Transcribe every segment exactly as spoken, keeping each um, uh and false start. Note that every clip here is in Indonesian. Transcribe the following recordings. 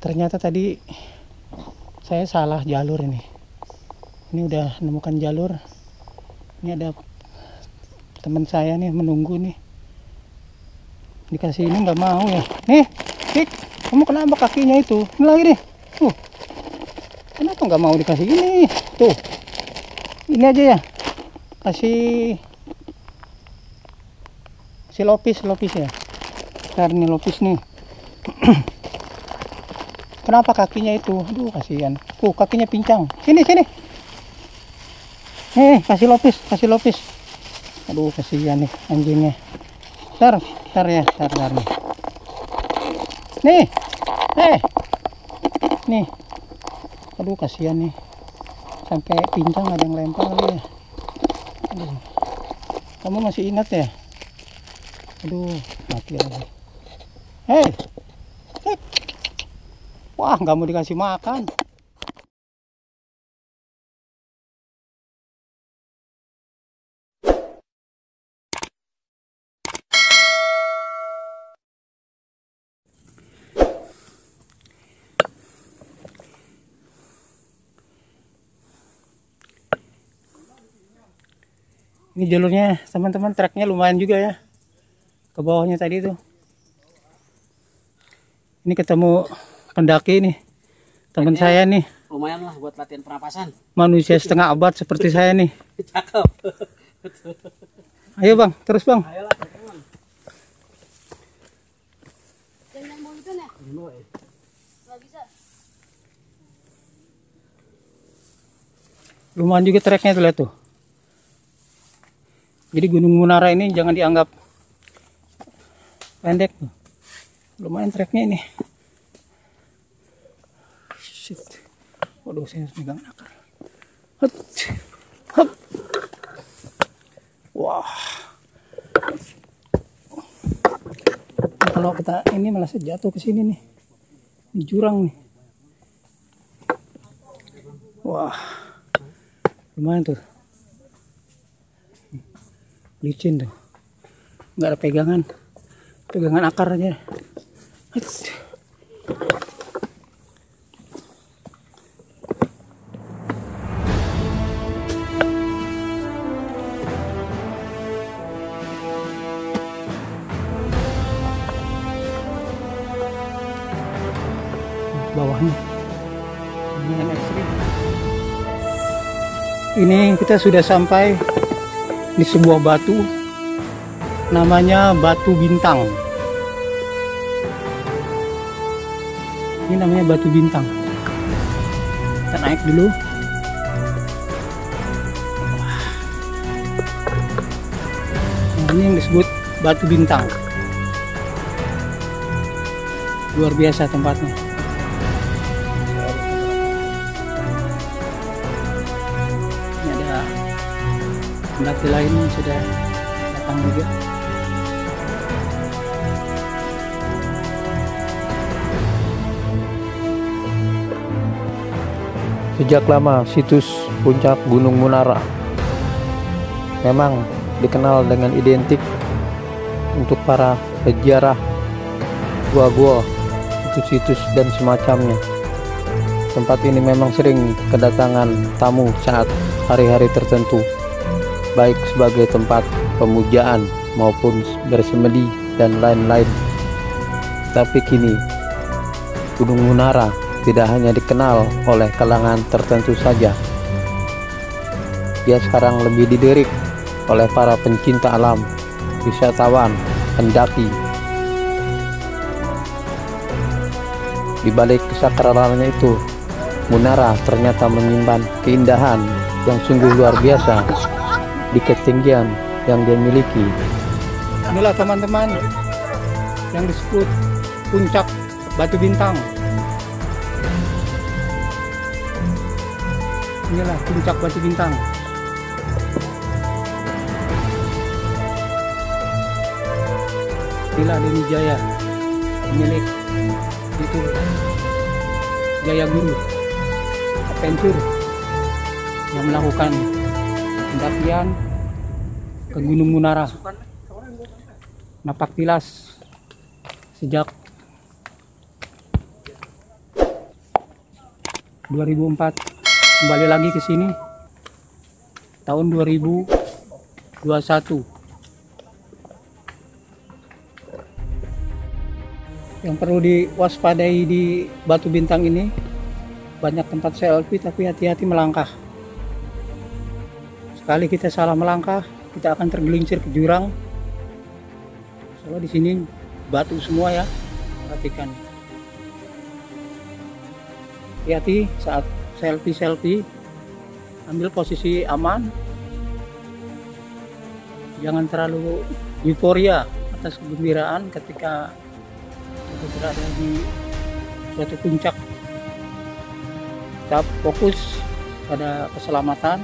ternyata tadi saya salah jalur ini. Ini udah menemukan jalur. Ini ada teman saya nih menunggu nih. Dikasih ini nggak mau ya. Nih, Tik, kamu kenapa kakinya itu? Ini lagi nih. Uh, kenapa nggak mau dikasih ini? Tuh, ini aja ya. Kasih, kasih lopis, lopis ya. Ntar nih lopis nih. Kenapa kakinya itu? Aduh, kasihan. Tuh, kakinya pincang. Sini, sini. Nih, kasih lopis, kasih lopis. Aduh, kasihan nih anjingnya. Ntar, ntar ya, ntar, ntar nih. Nih, eh, nih. Aduh, kasihan nih. Sampai pincang ada yang lempar kali ya. Aduh. Kamu masih ingat ya? Aduh, mati lagi. Hei, hei. Wah, nggak mau dikasih makan. Ini jalurnya teman-teman, treknya lumayan juga ya. Ke bawahnya tadi tuh. Ini ketemu pendaki nih. Teman saya nih. Lumayan lah buat latihan pernapasan. Manusia setengah abad seperti saya nih. Cakep. Ayo bang, terus bang. Ayolah teman. Jangan mau itu nih. Nggak bisa. Lumayan juga treknya tuh, lihat tuh. Jadi Gunung Munara ini jangan dianggap pendek tuh. Lumayan treknya ini. Shit. Waduh, saya harus megang akar. Hup. Hup. Wah. Nah, kalau kita ini malah jatuh ke sini nih. Di jurang nih. Wah. Lumayan tuh. Licin tuh, nggak ada pegangan, pegangan akar aja. Bawahnya ini yang ekstrim. Ini kita sudah sampai di sebuah batu, namanya Batu Bintang. Ini namanya Batu Bintang. Kita naik dulu. Nah, ini yang disebut Batu Bintang. Luar biasa tempatnya. Ini ada pendaki lain sudah datang juga. Sejak lama situs puncak Gunung Munara memang dikenal dengan identik untuk para peziarah gua-gua, situs-situs dan semacamnya. Tempat ini memang sering kedatangan tamu saat hari-hari tertentu, baik sebagai tempat pemujaan maupun bersemedi dan lain-lain. Tapi kini Gunung Munara tidak hanya dikenal oleh kalangan tertentu saja. Dia sekarang lebih dilirik oleh para pencinta alam, wisatawan, pendaki. Di balik kesakralannya itu, Munara ternyata menyimpan keindahan yang sungguh luar biasa di ketinggian yang dia miliki. Inilah teman-teman yang disebut puncak Batu Bintang. Inilah puncak Batu Bintang. Inilah Denny Jaya, milik itu Jaya Guru Adventure yang melakukan pendakian ke Gunung Munara Napaktilas sejak dua ribu empat. Kembali lagi ke sini tahun dua ribu dua puluh satu. Yang perlu diwaspadai di Batu Bintang ini, banyak tempat selfie tapi hati-hati melangkah. Sekali kita salah melangkah, kita akan tergelincir ke jurang. Soalnya di sini batu semua ya, perhatikan. Hati-hati saat selfie-selfie, ambil posisi aman, jangan terlalu euforia atas kegembiraan ketika kita berada di suatu puncak. Tetap fokus pada keselamatan.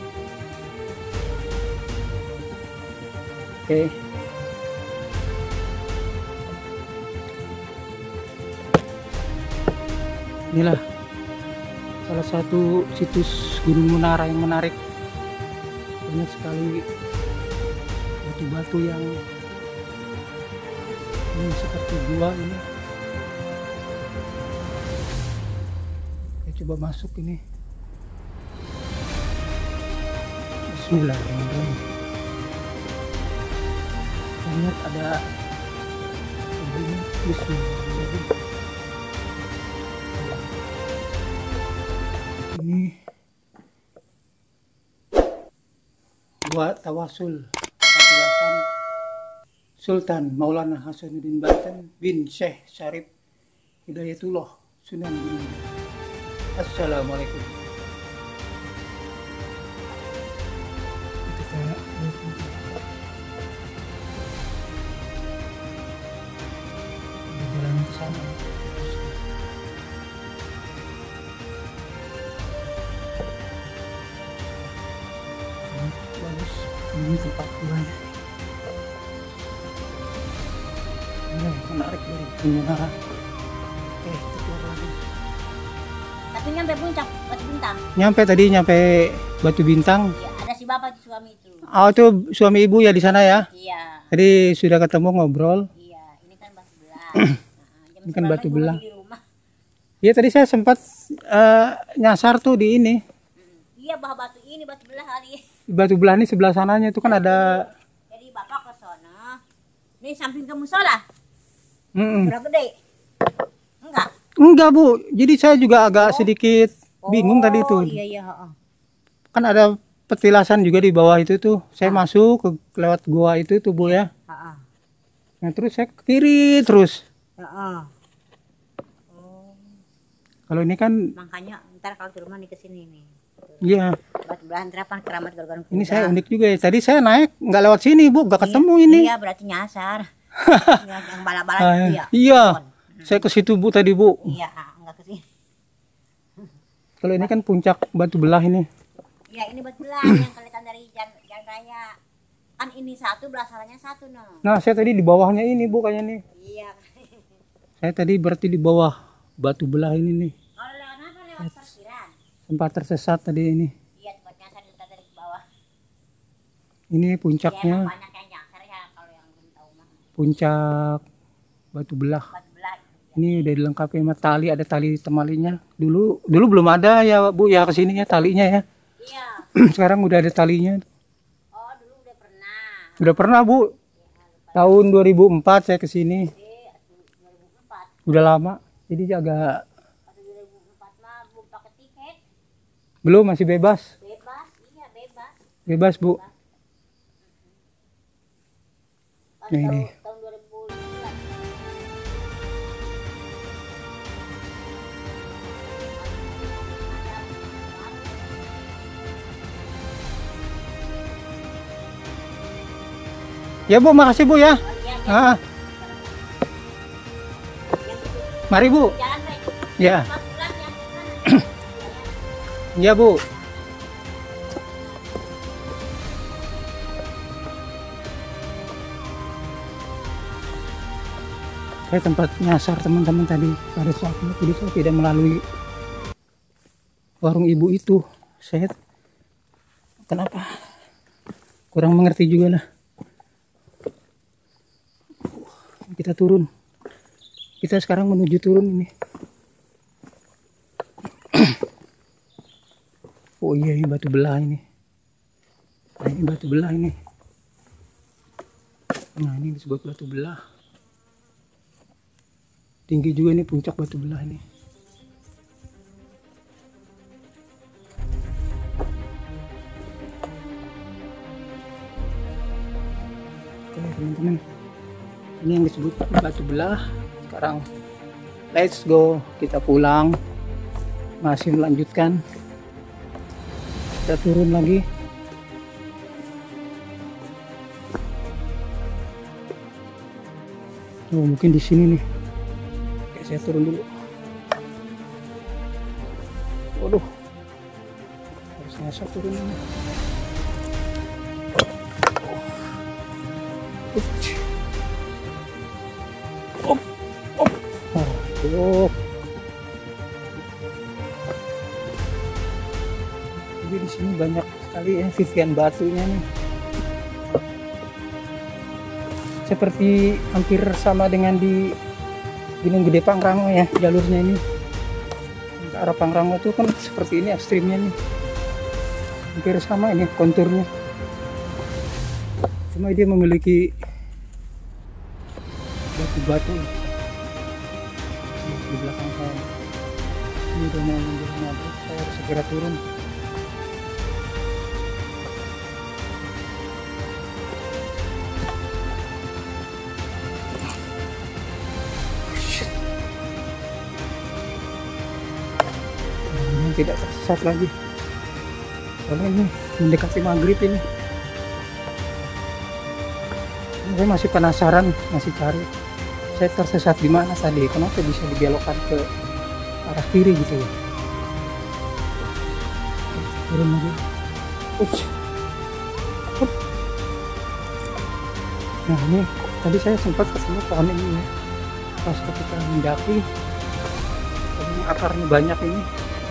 Oke. Inilah salah satu situs Gunung Munara yang menarik. Banyak sekali batu-batu yang ini seperti gua ini. Saya coba masuk ini. Bismillahirrahmanirrahim. Lihat ada begini. Bismillahirrahmanirrahim. Ini gua tawasul penjelasan Sultan Maulana Hasanuddin Banten bin Syekh Syarif Hidayatullah Sunan Gunung. Assalamualaikum. Kita jalan ke sana. Bagus, ini tempat pulangnya. Ini menarik dari Munara. Oke, kita keluar lagi. Tapi nyampe puncak Batu Bintang. Nyampe tadi, nyampe Batu Bintang. Iya, ada si bapak si suami itu. Oh, itu suami ibu ya di sana ya? Iya. Tadi sudah ketemu ngobrol. Iya, ini kan batu belah. Nah, jam Ini kan sebelas batu ibu belah. lagi di rumah. Iya, tadi saya sempat eh, nyasar tuh di ini. Iya, bah batu ini batu belah kali. Batu belah ini sebelah sananya itu kan ada. Jadi bapak ke sana. Ini samping ke musola. Mm-mm. Udah gede. Enggak. Enggak Bu, jadi saya juga agak sedikit bingung Oh, tadi itu. Iya, iya, heeh. Kan ada petilasan juga di bawah itu tuh. Saya masuk ke lewat gua itu tuh Bu ya. Heeh. Nah terus saya ke kiri terus. Heeh. Kalau ini kan, Makanya ntar kalau di rumah nih ke sini nih. iya. Batu belahan terapan keramat gorgon kuda. Ini saya unik juga ya. Tadi saya naik nggak lewat sini Bu, nggak ketemu ini. Iya, berarti nyasar. Iya, yang bala-bala Ah, itu ya. iya. Saya ke situ Bu tadi Bu. Iya, enggak ke sini. Kalau ini kan puncak batu belah ini. Iya, ini batu belah yang kelihatan dari jalan, jalan raya. Kan ini satu, belah salahnya satu, no. Nah saya tadi di bawahnya ini Bu kayaknya nih. Iya. Saya tadi berarti di bawah batu belah ini nih. Kalau lewat apa? Lewat parkiran. Sempat tersesat tadi ini. Iya, tempatnya saya dilihat dari bawah. Ini Iya, puncaknya, emang banyak yang nyasar ya kalau yang belum tahu mah. puncak batu belah. Batu belah. Ini udah dilengkapi sama tali, ada tali temalinya. Dulu dulu belum ada ya Bu ya kesininya talinya ya. Iya. Sekarang udah ada talinya. Oh, dulu udah pernah. Udah pernah Bu. Tahun dua ribu empat saya kesini. Eh, dua ribu empat. Udah lama. Jadi agak Pada dua ribu empat mah belum pakai tiket. belum, masih bebas. Bebas, iya bebas. Bebas Bu. Pas Nih, tahun, nih. tahun dua ribu lima belas. Ya Bu, makasih Bu ya. Oh iya, Ah, mari Bu. jalan baik. Ya, empat belas yang ke sana. ya Bu. Saya tempat nyasar teman-teman tadi pada saat itu, jadi saya tidak melalui warung ibu itu. Saya kenapa kurang mengerti juga lah. Kita turun. Kita sekarang menuju turun ini. Oh iya, ini batu belah ini. Nah, ini batu belah ini. Nah, ini disebut batu belah. Tinggi juga ini puncak batu belah ini. Oke teman-teman, ini yang disebut batu belah. Sekarang let's go, kita pulang. Masih melanjutkan. Kita turun lagi. Oh, mungkin di sini nih. Oke, saya turun dulu. Waduh, harus ngasah turun ini. Op, op, oh, jadi di sini banyak sekali ya sisian batunya nih. Seperti hampir sama dengan di Gunung Gede Pangrango ya jalurnya ini. Ke arah Pangrango itu kan seperti ini ekstrimnya nih. Hampir sama ini konturnya. Cuma dia memiliki batu-batu di belakang saya. Ini udah mau menjelang maghrib, saya harus segera turun. Tidak tersesat lagi, soalnya ini mendekati maghrib ini. Saya masih penasaran, masih cari saya tersesat di mana tadi, kenapa bisa dibelokkan ke arah kiri gitu ya. Turun lagi. Ups. Up. Nah ini tadi saya sempat ketemu pohon ini ya, pas ketika mendaki. Ini akarnya banyak ini.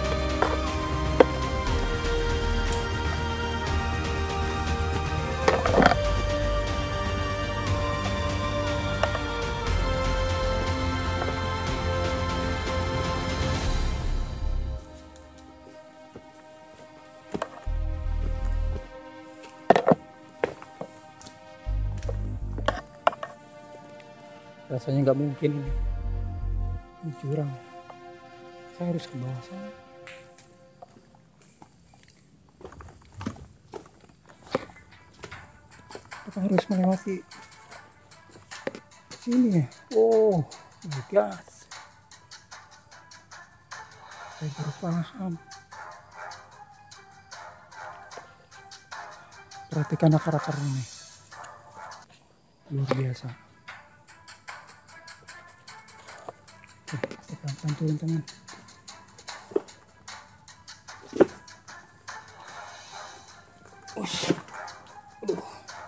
Rasanya nggak mungkin ini. Ini jurang. Saya harus ke bawah sana. Kita harus melewati sini ya. Oh my god. Saya baru paham. Perhatikan akar-akar ini. Luar biasa. Pelan-pelan turun teman. Ush. Aduh.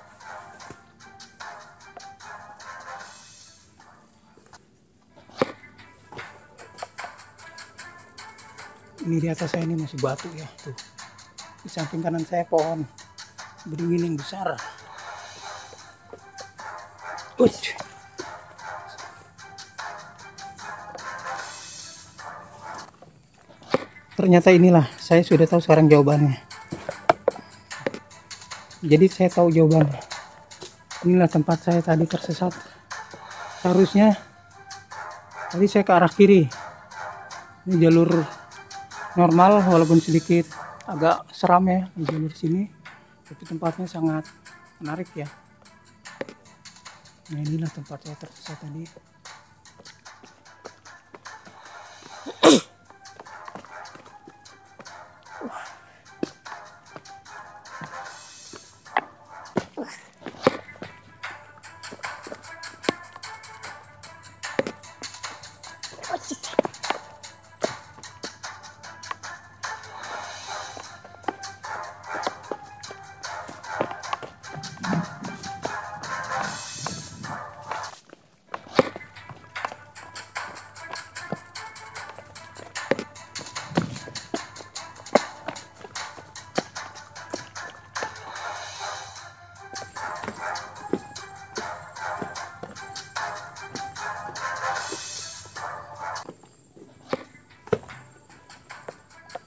Ini di atas saya ini masih batu ya tuh. Di samping kanan saya pohon beringin yang besar. Ush. Ternyata inilah, saya sudah tahu sekarang jawabannya. Jadi saya tahu jawabannya. Inilah tempat saya tadi tersesat. Seharusnya tadi saya ke arah kiri. Ini jalur normal walaupun sedikit agak seram ya di jalur sini. Tapi tempatnya sangat menarik ya. Nah inilah tempat saya tersesat tadi.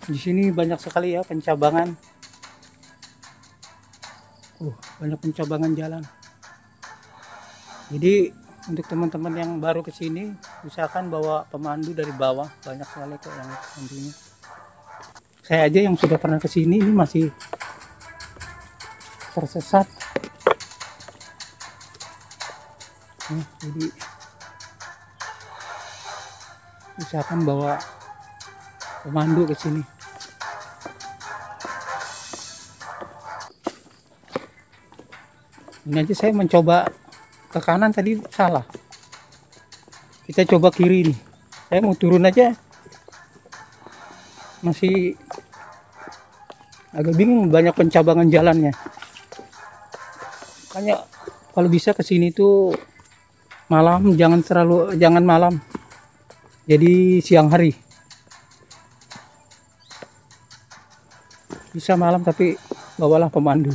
Di sini banyak sekali ya pencabangan. Uh, banyak pencabangan jalan. Jadi untuk teman-teman yang baru ke sini, usahakan bawa pemandu dari bawah. Banyak sekali kok yang pemandunya. Saya aja yang sudah pernah ke sini ini masih tersesat. Nah, jadi usahakan bawa pemandu ke sini. Ini aja saya mencoba ke kanan tadi salah. Kita coba kiri nih. Saya mau turun aja masih agak bingung, banyak pencabangan jalannya. Makanya kalau bisa ke sini tuh malam, jangan terlalu jangan malam. Jadi siang hari. Bisa malam tapi bawalah pemandu.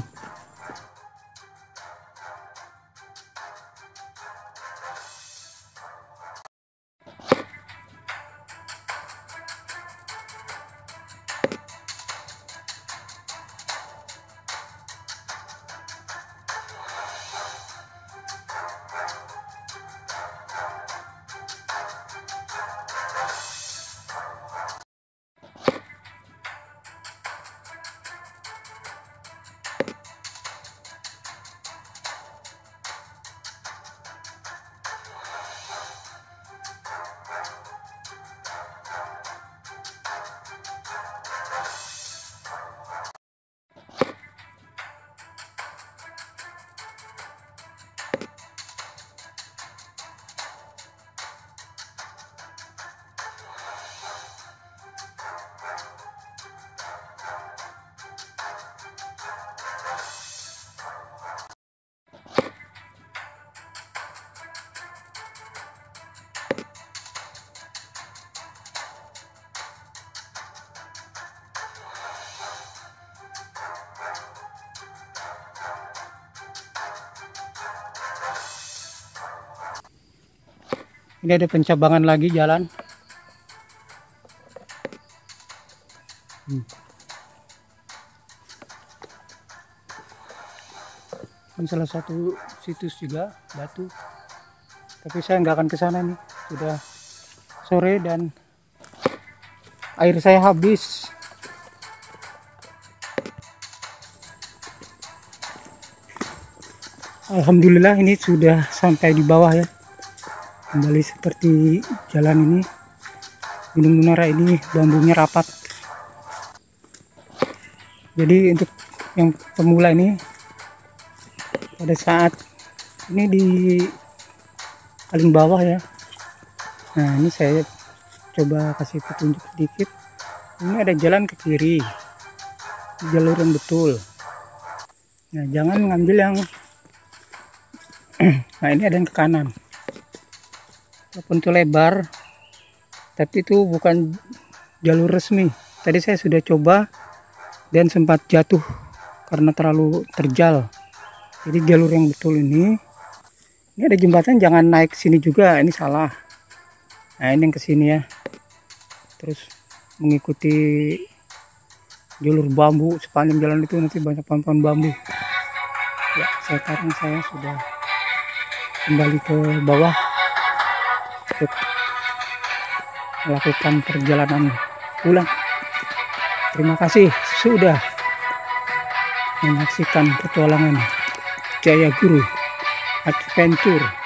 Ini ada pencabangan lagi jalan. Hmm. Ini salah satu situs juga batu. Tapi saya nggak akan ke sana nih. Sudah sore dan air saya habis. Alhamdulillah ini sudah sampai di bawah ya. Kembali seperti jalan ini. Gunung Munara ini bambunya rapat. Jadi untuk yang pemula ini, pada saat ini di paling bawah ya. Nah ini saya coba kasih petunjuk sedikit. Ini ada jalan ke kiri, jalur yang betul. Nah jangan ngambil yang nah ini ada yang ke kanan. Walaupun itu lebar, tapi itu bukan jalur resmi. Tadi saya sudah coba dan sempat jatuh karena terlalu terjal. Jadi jalur yang betul ini, ini ada jembatan, jangan naik sini juga, ini salah. Nah ini yang kesini ya. Terus mengikuti jalur bambu sepanjang jalan itu, nanti banyak pohon-pohon bambu. Ya sekarang saya sudah kembali ke bawah untuk melakukan perjalanan pulang. Terima kasih sudah menyaksikan petualangan Jaya Guru Adventure.